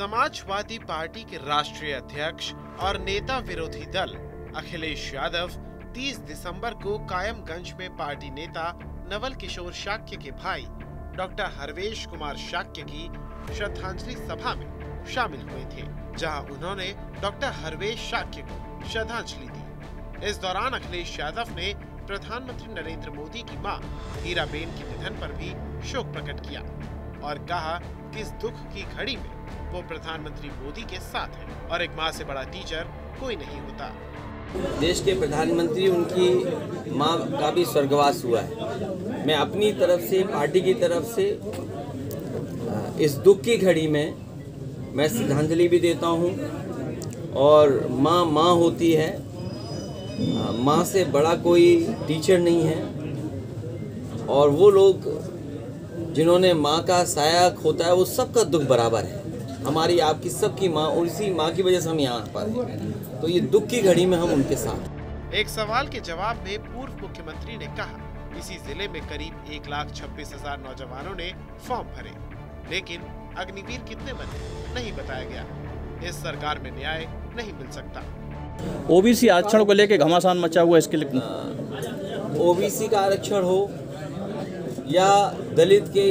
Samajwadi party के राष्ट्रीय अध्यक्ष और नेता विरोधी दल अखिलेश यादव 30 दिसंबर को कायमगंज में पार्टी नेता नवल किशोर शाक्य के भाई डॉक्टर हरवेश कुमार शाक्य की श्रद्धांजलि सभा में शामिल हुए थे, जहां उन्होंने डॉक्टर हरवेश शाक्य को श्रद्धांजलि दी। इस दौरान अखिलेश यादव ने प्रधानमंत्री नरेंद्र मोदी की मां हीराबेन के निधन पर भी शोक प्रकट किया और कहा कि इस दुख की घड़ी में वो प्रधानमंत्री मोदी के साथ हैं और एक मां से बड़ा टीचर कोई नहीं होता। देश के प्रधानमंत्री, उनकी मां का भी स्वर्गवास हुआ है। मैं अपनी तरफ से, पार्टी की तरफ से इस दुख की घड़ी में मैं श्रद्धांजलि भी देता हूं। और मां होती है, मां से बड़ा कोई टीचर नहीं है। और वो लोग जिन्होंने मां का साया खोता है, वो सबका दुख बराबर है। हमारी, आपकी, सबकी मां, और इसी मां की वजह से हम यहाँ पर हैं। तो ये दुख की घड़ी में हम उनके साथ। एक सवाल के जवाब में पूर्व मुख्यमंत्री ने कहा, इसी जिले में करीब 1,26,000 नौजवानों ने फॉर्म भरे, लेकिन अग्निवीर कितने बने नहीं बताया गया। इस सरकार में न्याय नहीं मिल सकता। ओबीसी आरक्षण को लेकर घमासान मचा हुआ, इसके लिए ओबीसी का आरक्षण हो या दलित के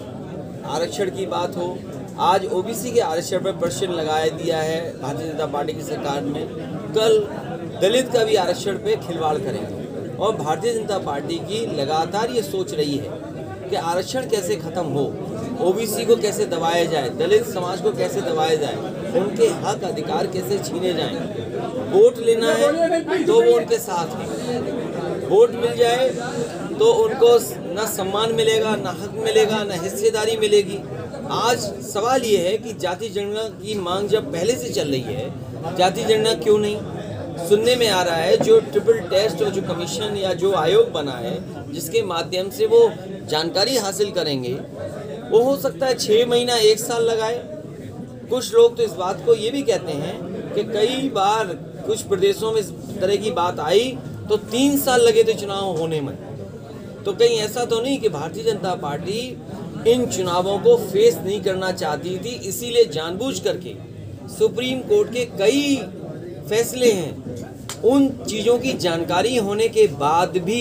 आरक्षण की बात हो, आज ओबीसी के आरक्षण पर प्रश्न लगाया दिया है भारतीय जनता पार्टी की सरकार में। कल दलित का भी आरक्षण पे खिलवाड़ करेंगे। और भारतीय जनता पार्टी की लगातार ये सोच रही है कि आरक्षण कैसे खत्म हो, ओबीसी को कैसे दबाया जाए, दलित समाज को कैसे दबाया जाए, उनके हक अधिकार कैसे छीने जाएं। वोट लेना है तो वो उनके साथ है, वोट मिल जाए तो उनको न सम्मान मिलेगा, न हक मिलेगा, न हिस्सेदारी मिलेगी। आज सवाल ये है कि जाति जनगणना की मांग जब पहले से चल रही है, जाति जनगणना क्यों नहीं? सुनने में आ रहा है जो ट्रिपल टेस्ट और जो कमीशन या जो आयोग बना है, जिसके माध्यम से वो जानकारी हासिल करेंगे, वो हो सकता है 6 महीना 1 साल लगाए। कुछ लोग तो इस बात को ये भी कहते हैं कि कई बार कुछ प्रदेशों में इस तरह की बात आई तो 3 साल लगे थे चुनाव होने में। तो कहीं ऐसा तो नहीं कि भारतीय जनता पार्टी इन चुनावों को फेस नहीं करना चाहती थी, इसीलिए जानबूझ करके सुप्रीम कोर्ट के कई फैसले हैं, उन चीज़ों की जानकारी होने के बाद भी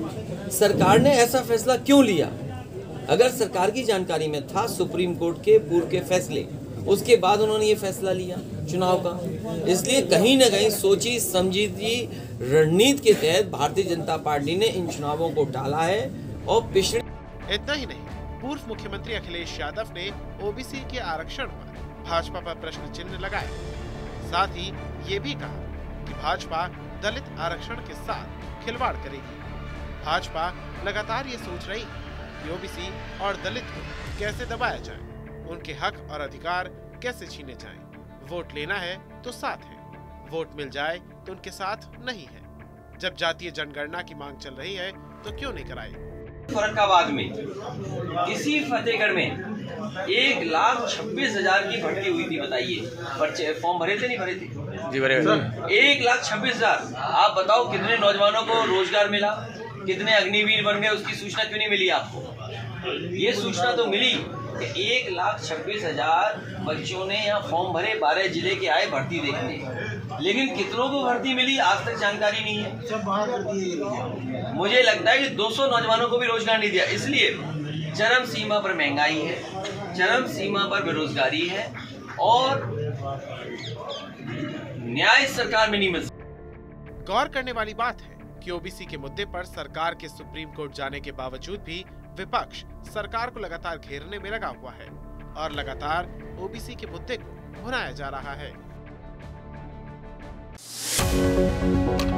सरकार ने ऐसा फैसला क्यों लिया? अगर सरकार की जानकारी में था सुप्रीम कोर्ट के पूर्व के फैसले, उसके बाद उन्होंने ये फैसला लिया चुनाव का। इसलिए कहीं ना कहीं सोची समझी रणनीति के तहत भारतीय जनता पार्टी ने इन चुनावों को टाला है। और पिछड़े इतना ही नहीं, पूर्व मुख्यमंत्री अखिलेश यादव ने ओबीसी के आरक्षण पर भाजपा पर प्रश्न चिन्ह लगाए। साथ ही ये भी कहा कि भाजपा दलित आरक्षण के साथ खिलवाड़ करेगी। भाजपा लगातार ये सोच रही है कि ओबीसी और दलित को कैसे दबाया जाए, उनके हक और अधिकार कैसे छीने जाएं। वोट लेना है तो साथ है, वोट मिल जाए तो उनके साथ नहीं है। जब जातीय जनगणना की मांग चल रही है तो क्यों नहीं कराई? फर्रुखाबाद में, इसी फतेहगढ़ में 1,26,000 की भर्ती हुई थी। बताइए, फॉर्म भरे थे नहीं भरे थे? जी भरे। 1,26,000। आप बताओ कितने नौजवानों को रोजगार मिला, कितने अग्निवीर बन गए, उसकी सूचना क्यों नहीं मिली आपको? ये सूचना तो मिली कि 1,26,000 बच्चों ने यहाँ फॉर्म भरे, 12 जिले के आए भर्ती देखने, लेकिन कितनों को भर्ती मिली आज तक जानकारी नहीं है। सब बाहर कर दिए। मुझे लगता है कि 200 नौजवानों को भी रोजगार नहीं दिया। इसलिए चरम सीमा पर महंगाई है, चरम सीमा पर बेरोजगारी है और न्याय सरकार में नहीं मिल सकता। गौर करने वाली बात है कि ओबीसी के मुद्दे पर सरकार के सुप्रीम कोर्ट जाने के बावजूद भी विपक्ष सरकार को लगातार घेरने में लगा हुआ है और लगातार ओबीसी के मुद्दे को भुनाया जा रहा है।